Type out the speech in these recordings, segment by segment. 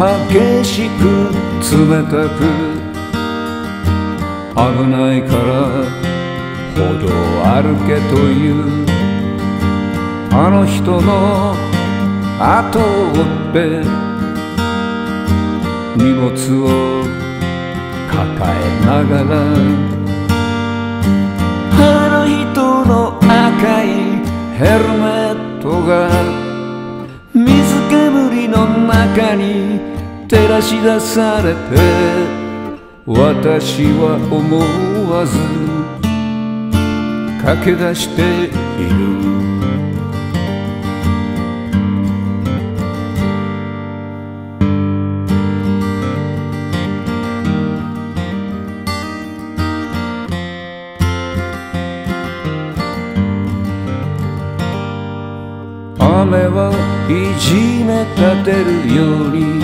激しく冷たく危ないから歩道を歩けというあの人の後を追って荷物を抱えながらあの人の赤いヘルメットが水煙の中に照らし出されて私は思わず駆け出している雨はいじめ立てるように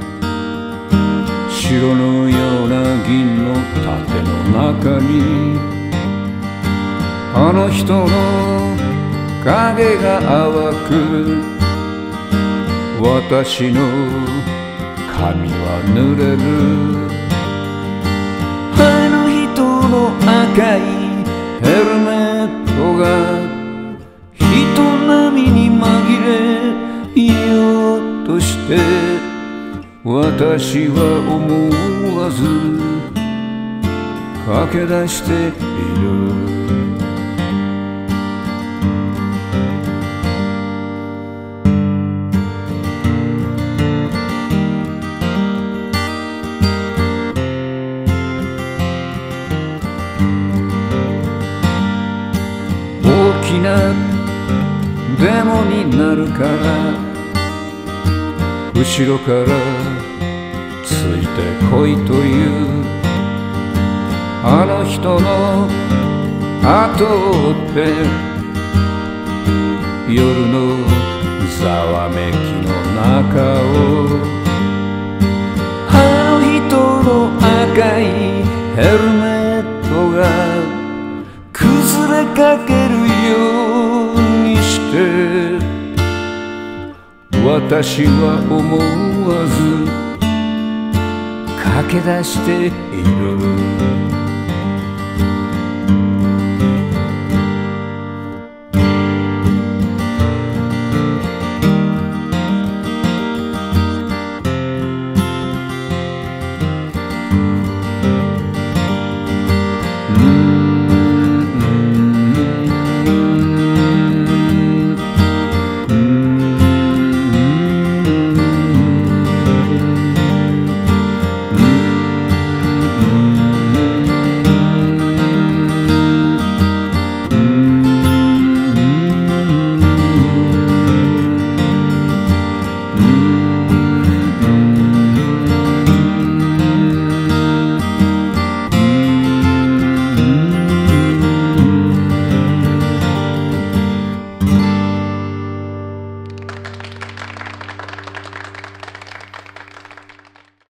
白のような銀の盾の中にあの人の影が淡く私の髪は濡れるあの人の赤いヘルメットが人波に紛れようとして私は思わず駆け出している大きなデモになるから後ろからついてこいというあの人の後を追って夜のざわめきの中をあの人の赤いヘルメットが崩れかけるようにして私は思わず駆け出している